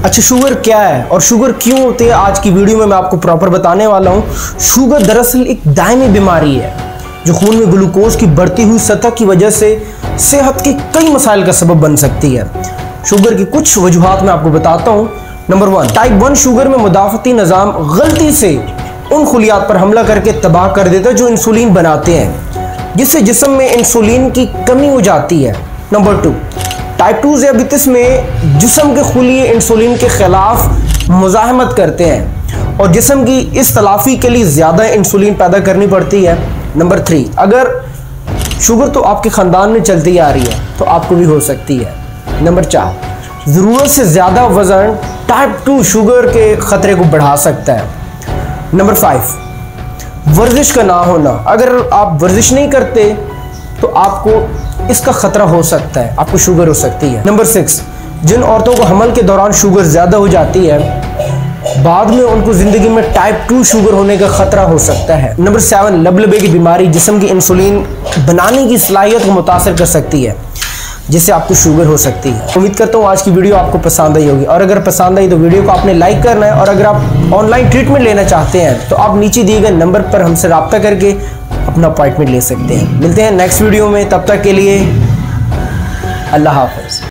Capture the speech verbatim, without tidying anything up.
अच्छा, शुगर क्या है और शुगर क्यों होती है, आज की वीडियो में मैं आपको प्रॉपर बताने वाला हूँ। शुगर दरअसल एक दायमी बीमारी है जो खून में ग्लूकोज की बढ़ती हुई सतह की वजह से सेहत के कई मसाइल का सबब बन सकती है। शुगर की कुछ वजूहात मैं आपको बताता हूँ। Number one, type one sugar में मुदाफ़ती निज़ाम गलती से उन खुलियात पर हमला करके तबाह कर देता है जो इंसुलिन बनाते हैं, जिससे जिस्म में इंसुलिन की कमी हो जाती है। नंबर टू, टाइप टू ज़ियाबतीस में जिस्म के खुलिये इंसुलिन के खिलाफ मुज़ाहमत करते हैं और जिस्म की इस तलाफ़ी के लिए ज़्यादा इंसुलिन पैदा करनी पड़ती है। नंबर थ्री, अगर शुगर तो आपके ख़ानदान में चलती आ रही है तो आपको भी हो सकती है। नंबर चार, ज़रूरत से ज़्यादा वज़न टाइप टू शुगर के ख़तरे को बढ़ा सकता है। नंबर फाइव, वर्जिश का ना होना। अगर आप वर्जिश नहीं करते तो आपको इसका खतरा हो सकता है, आपको शुगर हो सकती है। नंबर सिक्स, जिन औरतों को हमल के दौरान शुगर ज़्यादा हो जाती है, बाद में उनको ज़िंदगी में टाइप टू शुगर होने का खतरा हो सकता है। नंबर सेवन, लबलबे की बीमारी जिस्म की इंसुलिन बनाने की सलाहियत को मुतासर कर सकती है, जिससे आपको शुगर हो सकती है। उम्मीद करता हूँ आज की वीडियो आपको पसंद आई होगी, और अगर पसंद आई तो वीडियो को आपने लाइक करना है, और अगर आप ऑनलाइन ट्रीटमेंट लेना चाहते हैं तो आप नीचे दिए गए नंबर पर हमसे रब्ता करके अपना अपॉइंटमेंट ले सकते हैं। मिलते हैं नेक्स्ट वीडियो में, तब तक के लिए अल्लाह हाफ़िज़।